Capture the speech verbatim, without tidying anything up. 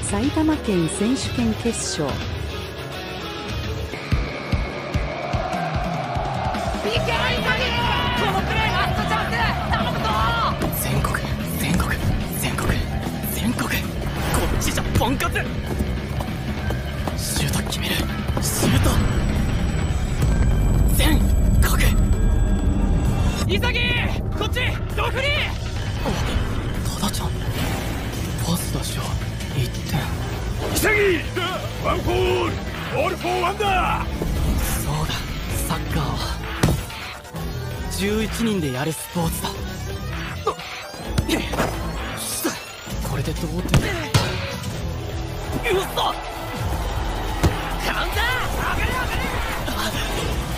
埼玉県選手権決勝。 いけないんだね。このプレーラストチャンス頼むぞ。 全国全国全国全国、こっちじゃポンコツ。シュート決める、シュート全国。 潔、こっちドフリー。 あ、多田ちゃんパスだしょ。いってん。 潔、ワンフォール、オールフォーワンだ。 そうだ、サッカーはじゅういちにんでやるスポーツだ。これで同点。うっそ、 カウンター上がれ上がれ。